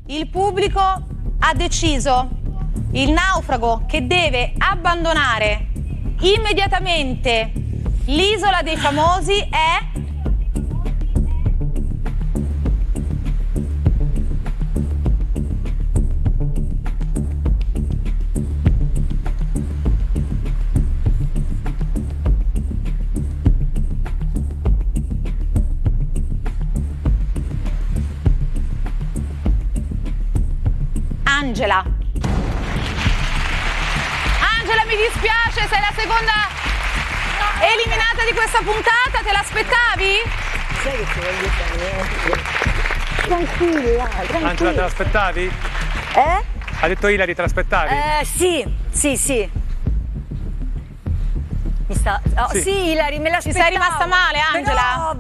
Il pubblico ha deciso. Il naufrago che deve abbandonare immediatamente l'isola dei famosi è... Angela. Angela, mi dispiace, sei la seconda eliminata di questa puntata, te l'aspettavi? Sai che ti voglio bene. Tranquilla. Angela, te l'aspettavi? Ha detto Ilari, te l'aspettavi? Sì. Mi sta... sì, Ilari, me l'aspettavo. Ci sei rimasta male, Angela?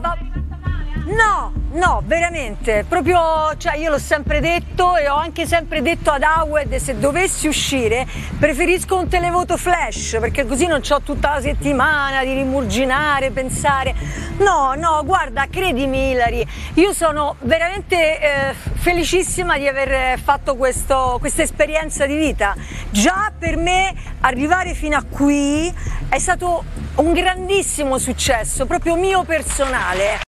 No, veramente, proprio, cioè io l'ho sempre detto e ho anche sempre detto ad Awed, se dovessi uscire preferisco un televoto flash, perché così non c'ho tutta la settimana di rimurginare, pensare. No, guarda, credimi Ilari, io sono veramente felicissima di aver fatto questa esperienza di vita. Già per me arrivare fino a qui è stato un grandissimo successo, proprio mio personale.